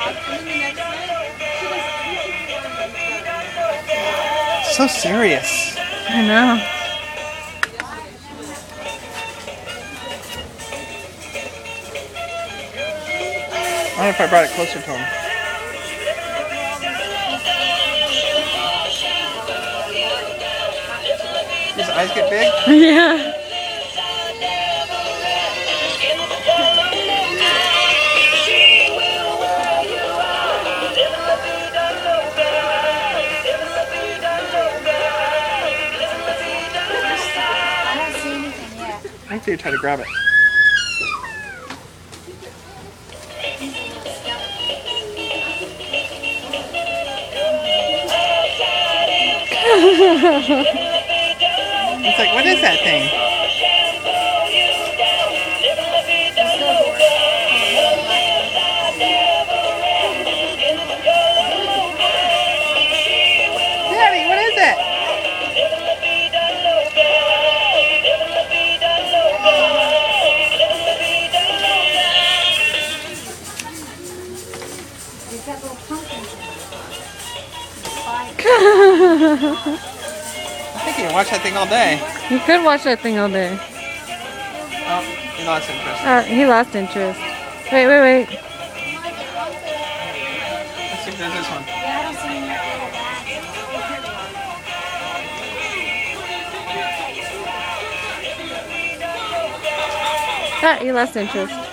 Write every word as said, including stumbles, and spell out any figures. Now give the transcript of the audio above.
So serious. I know. I wonder if I brought it closer to him. His eyes get big? Yeah. I think they try to grab it. It's like, what is that thing? Daddy, what is it? I think you can watch that thing all day. You could watch that thing all day. Oh, he lost interest. Uh, he lost interest. Wait, wait, wait. Let's see if there's this one. Ah, he lost interest.